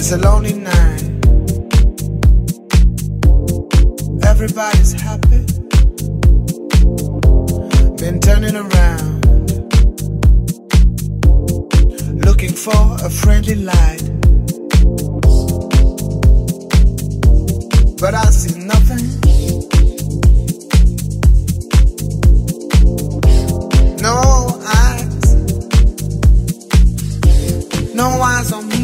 It's a lonely night. Everybody's happy. Been turning around, looking for a friendly light, but I see nothing. No eyes on me.